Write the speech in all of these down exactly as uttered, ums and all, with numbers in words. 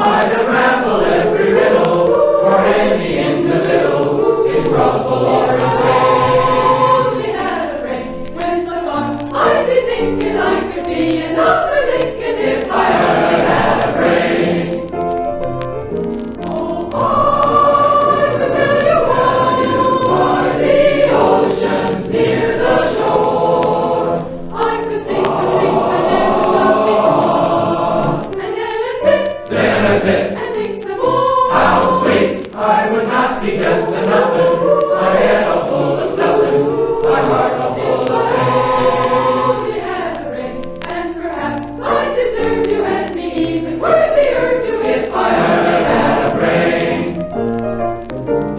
I'd unravel every riddle for any in the middle, in trouble or in pain. Only had a brain when the thoughts I'd be thinking I could be another Lincoln if I only had a brain. Oh, I could tell you how you are the oceans near the shore. I could think of things I never thought before, and then it's it, Then that's it. and think some more. How sweet! I would not be just a nothing. My head all full of stuffing, my heart all full If of pain. I only had a brain, and perhaps I'd deserve you and be even worthier of you if I only had a brain.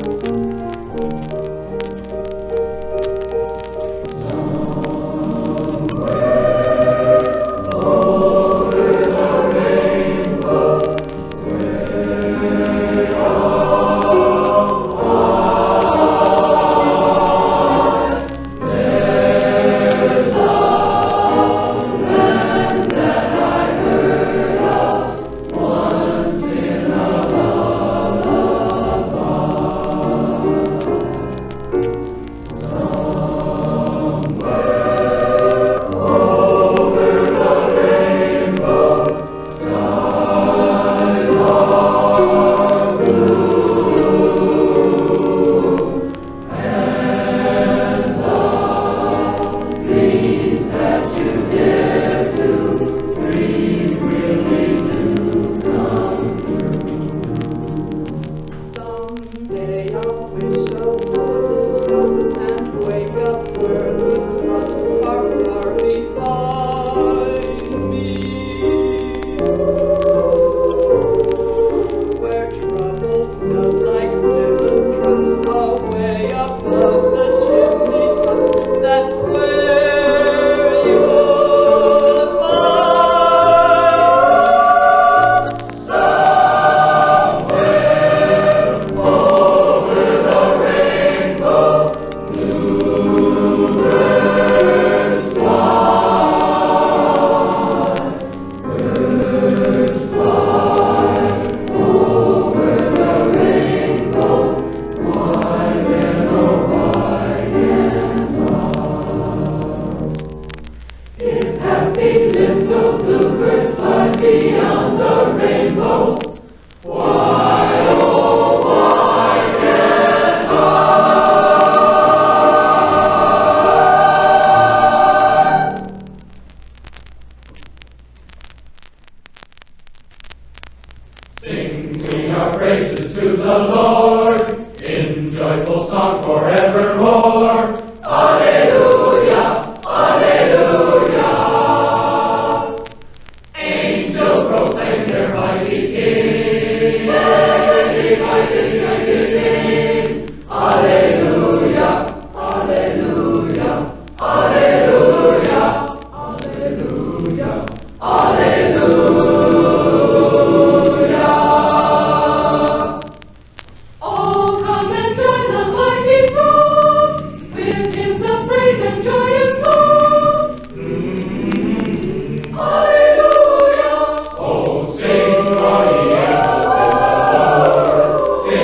Someday I'll wish I would discover and wake up where the clouds are far behind me, where troubles go like Plymouth trucks away above the chimney tops. That's where you'll find me. If happy little bluebirds fly beyond the rainbow, why, oh, why can't I? Sing we our praises to the Lord, in joyful song forevermore. Alleluia, alleluia. Angels proclaim their mighty King. Heavenly voices join to sing. Alleluia, alleluia, alleluia, alleluia, alleluia. All come and join the mighty throng with hymns of praise and joyous song. Alleluia. Oh, sing, all ye angels, to the Lord. Sing,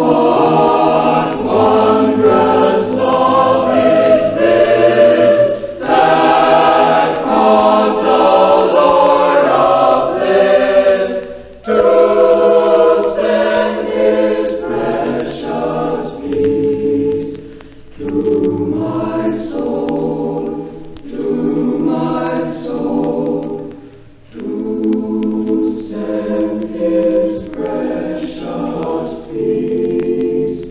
What wondrous love is this that caused the Lord of bliss to send His precious peace to my soul, to my soul, to send His precious peace.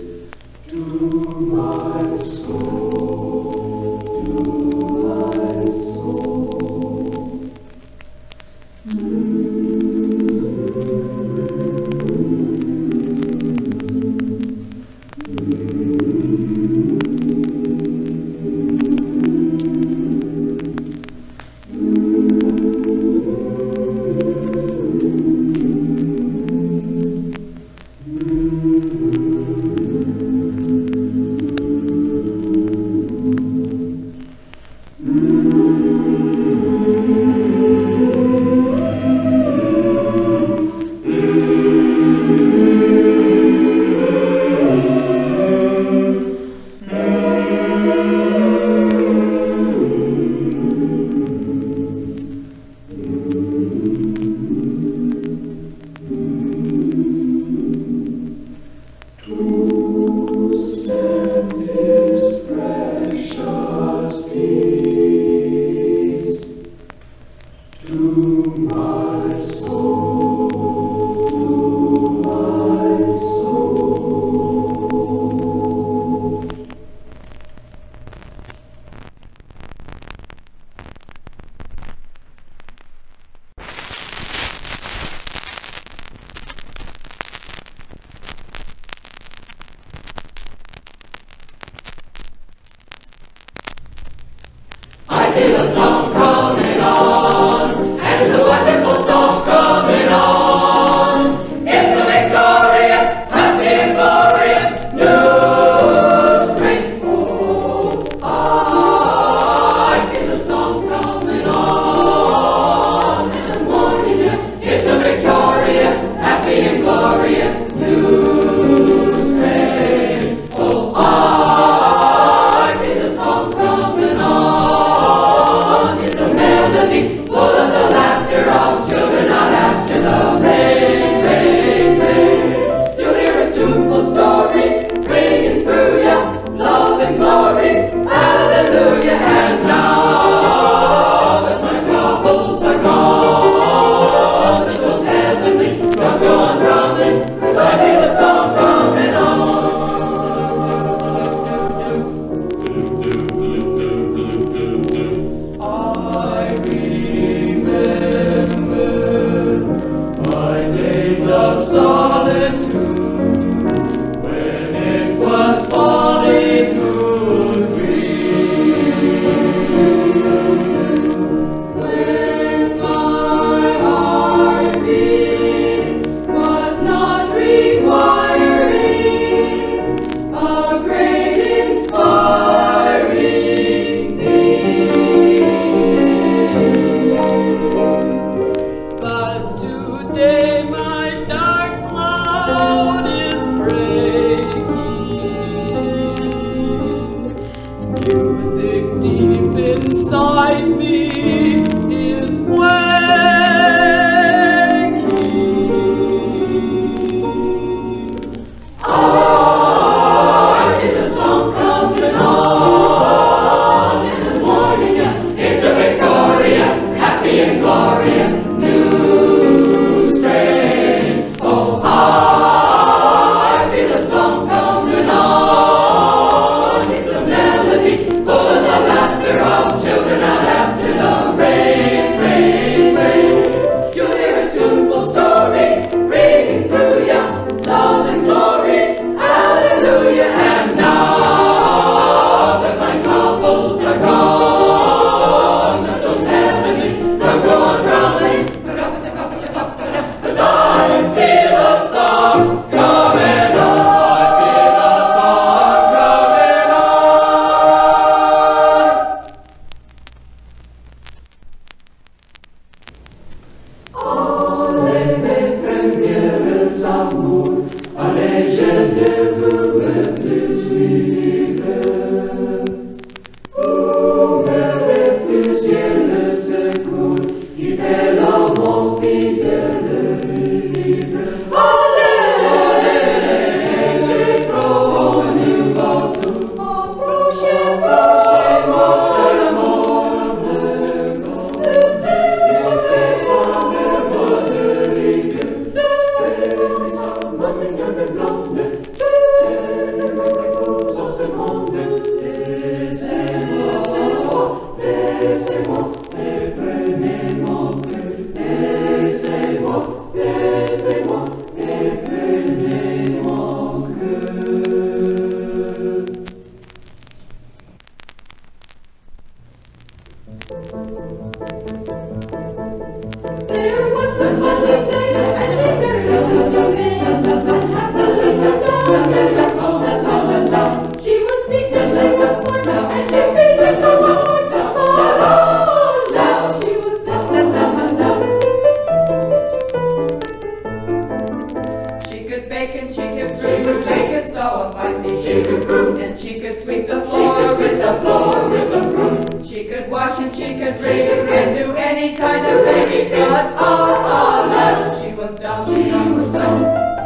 a fine seat she could groom, and she could sweep the floor with the floor with a broom. She could wash and she could read and do any kind of thing, but all unless she was dumb, she was dumb.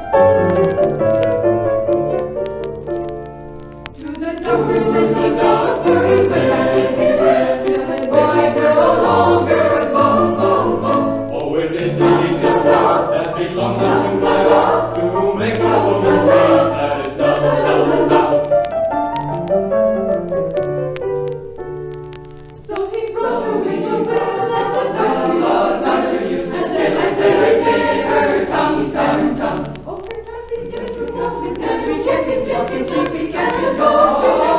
To the doctor then he doctor, he went and he declared till his wife no longer was bum, bum, bum. Oh, it is the ancient law that belongs to my law, to make a woman's name that is done, done, done. So he brought her in a bed, and the doctor doctor used to say, let's irritate her tongue, tongue, tongue. Oh, her tongue began to talk, and can't we check it, check it, check it, can't you go?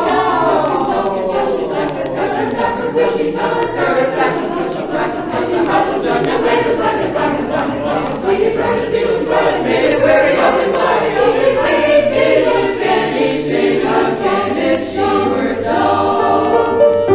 She tongue, her passion, till she cries, and till she cries, and drugs, and rages, and his tongue, his tongue, his tongue. He did try to deal his right, made it weary of his life. He didn't penny string again if she were dumb.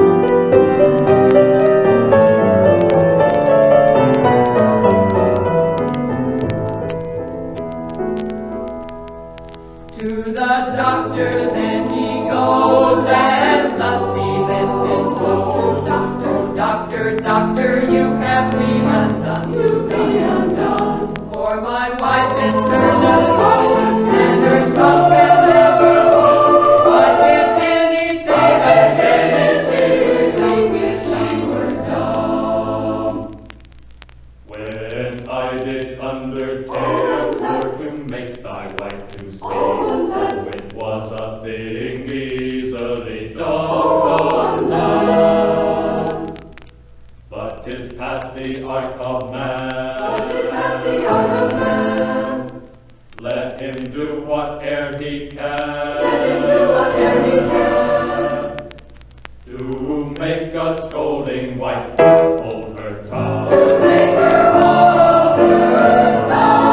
To the doctor then he goes, and thus he vents his woe. Doctor, doctor, doctor, you have me undone, you be undone. For my wife is turned askew, and her strong will never hold. But if anything again is here, I wish she were dumb. When I did undertake for to make thy wife to speak, oh, it was a thing easily done, done. But 'tis past the art of man. But 'tis past the art of man. Let him do whate'er he can. Let him do whate'er he can. To make a scolding wife hold her tongue. To make her hold her tongue.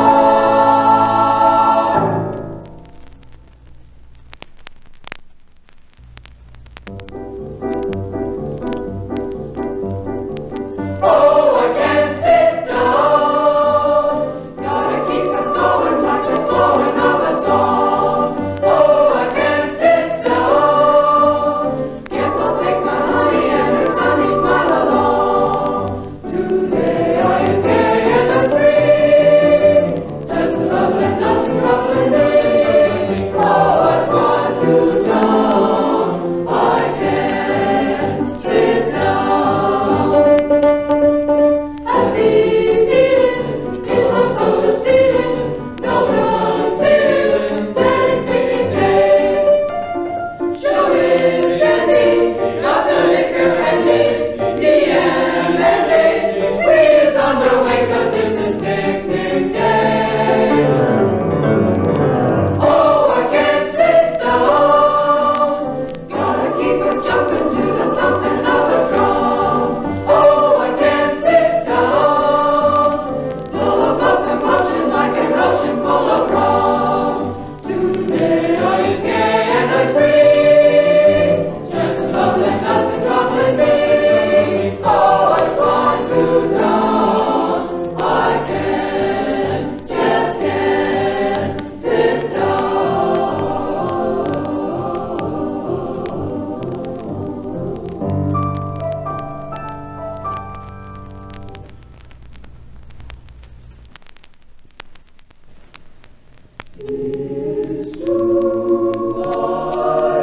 Oh, I can't sit down. Gotta keep it going like the flowing of a song. Oh, I can't sit down. Guess I'll take my honey and her sunny smile along. Today I is gay and I'm free, just love and nothing troubling me. Oh, I want to down. I can't sit down. I've been feeling, feel my toes are stealing, no concealing that it's making pain. Show is candy, got the liquor handy, me and Mandy, we is underway 'cause this is picnic day. Oh, I can't sit down, gotta keep a jumping to the thumping of a drum. Oh, I can't sit down, full of locomotion like an ocean full of rum. Today I is gay and I free, just love and nothing troubling me. Oh, I want to down, I can't, just can't sit down. It's true, I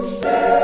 to stay.